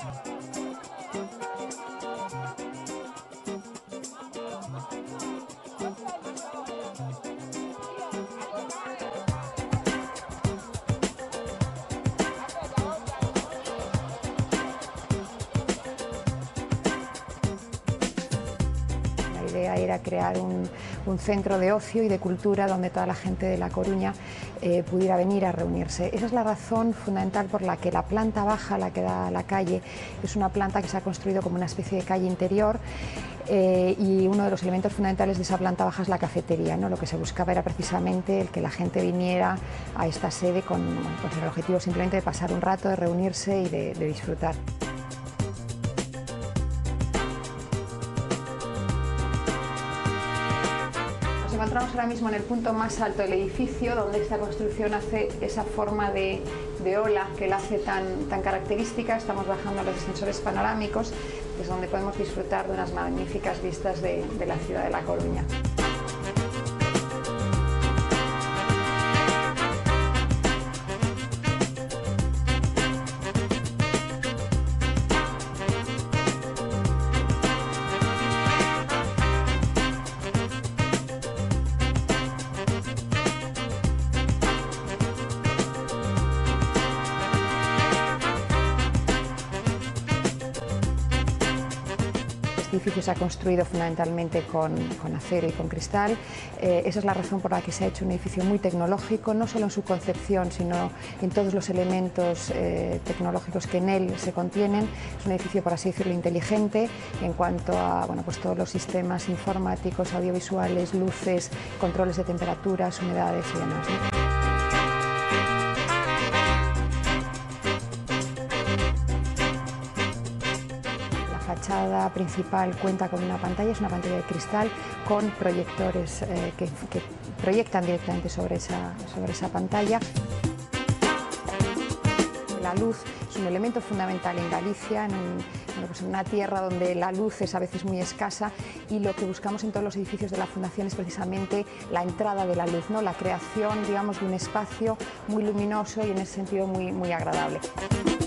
La idea era crear un centro de ocio y de cultura donde toda la gente de La Coruña pudiera venir a reunirse. Esa es la razón fundamental por la que la planta baja, la que da a la calle, es una planta que se ha construido como una especie de calle interior y uno de los elementos fundamentales de esa planta baja es la cafetería, ¿no? Lo que se buscaba era precisamente el que la gente viniera a esta sede con el objetivo simplemente de pasar un rato, de reunirse y de disfrutar. Nos encontramos ahora mismo en el punto más alto del edificio, donde esta construcción hace esa forma de ola que la hace tan característica. Estamos bajando a los ascensores panorámicos, desde donde podemos disfrutar de unas magníficas vistas de la ciudad de La Coruña. Este edificio se ha construido fundamentalmente con acero y con cristal. Esa es la razón por la que se ha hecho un edificio muy tecnológico, no solo en su concepción, sino en todos los elementos tecnológicos que en él se contienen. Es un edificio, por así decirlo, inteligente en cuanto a pues todos los sistemas informáticos, audiovisuales, luces, controles de temperaturas, humedades y demás, ¿no? La fachada principal cuenta con una pantalla, es una pantalla de cristal con proyectores que proyectan directamente sobre esa pantalla. La luz es un elemento fundamental en Galicia, en una tierra donde la luz es a veces muy escasa, y lo que buscamos en todos los edificios de la Fundación es precisamente la entrada de la luz, ¿no? La creación, digamos, de un espacio muy luminoso y en ese sentido muy agradable.